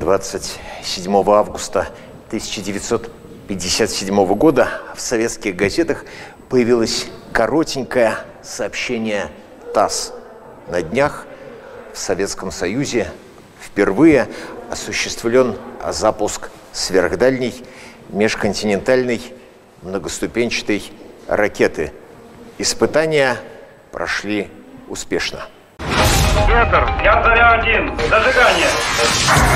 27 августа 1957 года в советских газетах появилось коротенькое сообщение ТАСС. На днях в Советском Союзе впервые осуществлен запуск сверхдальней межконтинентальной многоступенчатой ракеты. Испытания прошли успешно. Петр, я Заря-1. Зажигание.